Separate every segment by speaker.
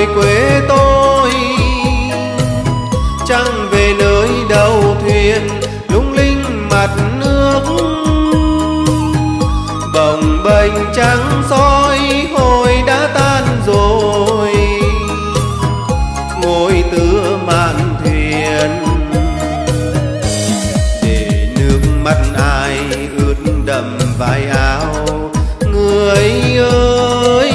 Speaker 1: hồi quê tôi, chẳng về nơi đầu thuyền lung linh mặt nước. Bồng bềnh trắng soi hồi đã tan rồi, ngồi tựa mạn thuyền để nước mắt ai ướt đậm vai áo. Người ơi,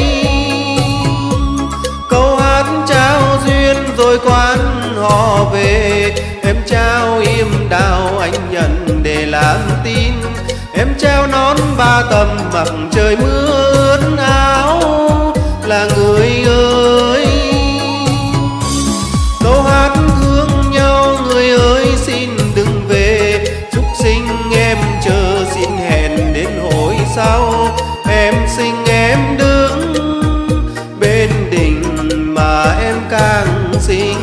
Speaker 1: câu hát trao duyên rồi quán họ về. Em trao im đào anh nhận để làm tin. Em trao nón ba tầm mặc trời mưa ướt áo. Là người ơi, câu hát thương nhau. Người ơi xin đừng về, chúc sinh em chờ xin hẹn đến hồi sau. Em sinh em đứng bên đình mà em càng xinh.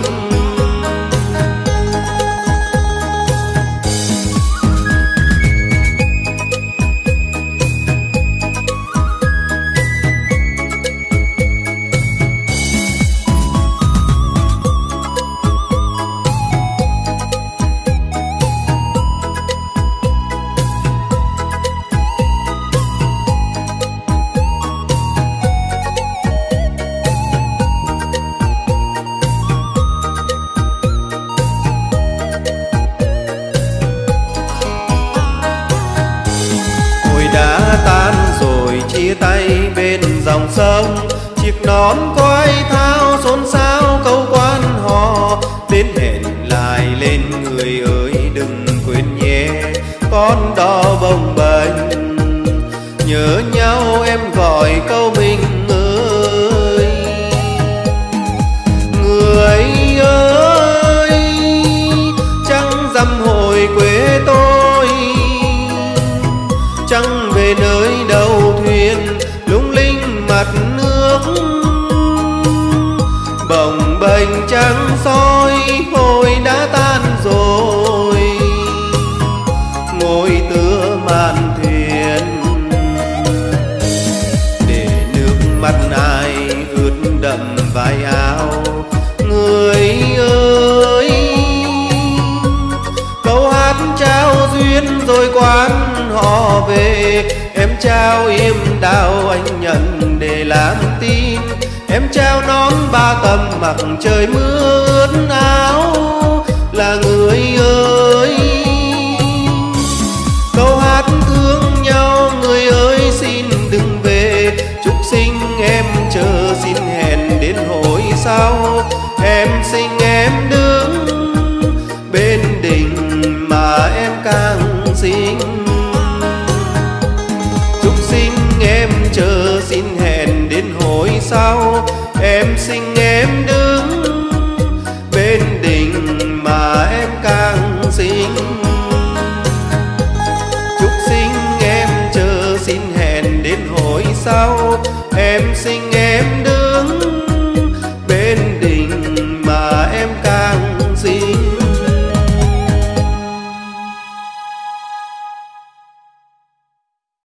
Speaker 1: Đã tan rồi chia tay bên dòng sông, chiếc nón quay thao xôn xao câu quan hò. Đến hẹn lại lên người ơi đừng quên nhé, con đò bồng bềnh nhớ nhau em gọi câu mình ơi. Người ơi, trăng rằm hồi quê tôi, chẳng về nơi đầu thuyền lung linh mặt nước. Bồng bềnh trắng soi hồi đã tan rồi, ngồi tựa mạn thuyền để nước mắt ai ướt đậm vai áo. Người ơi, câu hát trao duyên rồi quán họ về. Em trao im đào anh nhận để làm tin. Em trao nón ba tầm mặc trời mưa ướt áo. Là người ơi, câu hát thương nhau. Người ơi xin đừng về, chúc sinh em chờ xin hẹn đến hồi sau. Em sinh em đứng bên đình mà em càng xinh. Chúc xin em chờ xin hẹn đến hồi sau.